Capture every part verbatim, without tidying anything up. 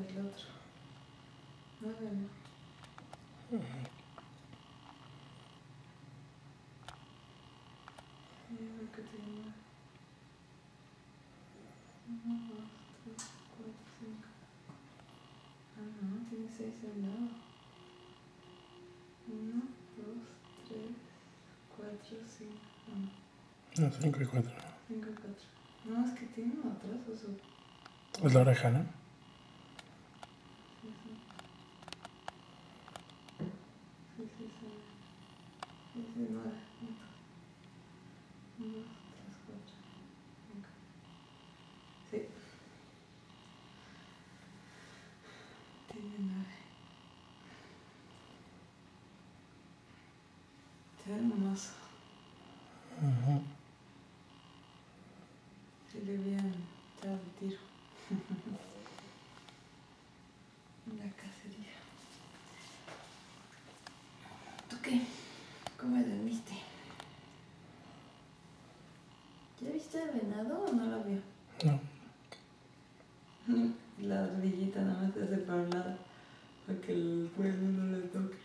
del otro. nueve, ¿no? Uh-huh. Yo creo que tiene nueve. uno, dos, tres, cuatro, cinco. Ah, no, tiene seis al lado. uno, dos, tres, cuatro, cinco. No, cinco y cuatro. cinco y cuatro. No, es que tiene uno atrás o su. Es la oreja, ¿no? Sí, sí. Sí, sí, sí. Sí, sí, nueve. uno, dos, tres, cuatro, cinco. Sí. Tiene nueve. Está hermoso. Uh-huh. Si le hubieran echado el tiro. La cacería. ¿Tú qué? ¿Cómo dormiste? ¿Ya viste el venado o no lo vio? No. La ardillita nada más se hace para un lado para que el fuego no le toque.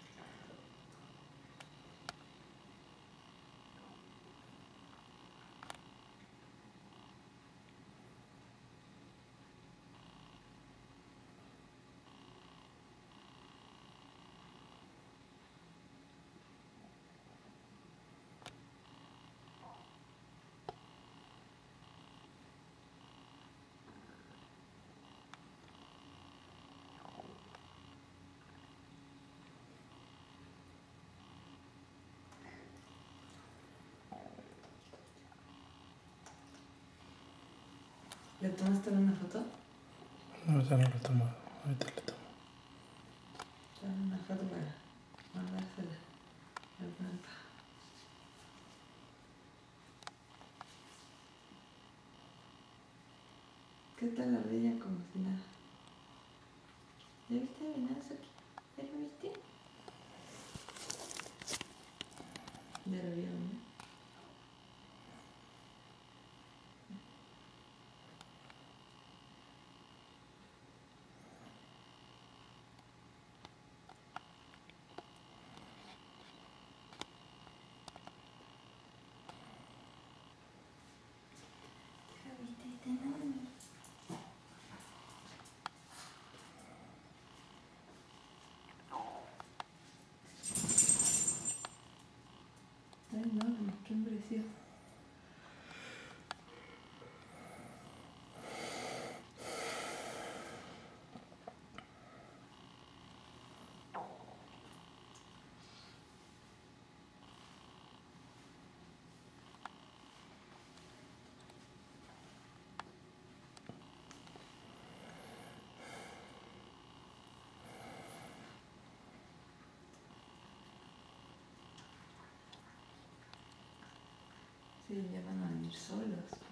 ¿Le tomaste una foto? No, ya no lo he tomado. Ahorita le tomo. Dame una foto para mandársela al Pampa. ¿Qué tal la ardilla como si nada? ¿Ya viste el venado aquí? ¿Ya lo viste? Ya lo vieron, ¿no? ¿Ya viste este enorme? Está enorme, qué impresión. Sí, ya van a venir solos.